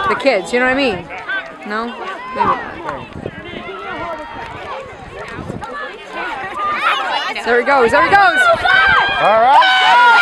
the kids, you know what I mean? No? Maybe. There he goes, there he goes! All right.